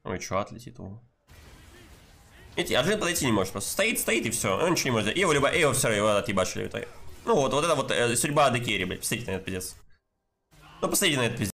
Ой, чё, отлетит его. Видите, Арджин подойти не может, просто стоит и все, он ничего не может. Его все, его отъебашили в итоге. Ну вот это вот судьба Адекери, блядь, посмотрите на этот пиздец. Ну посмотрите на этот пиздец.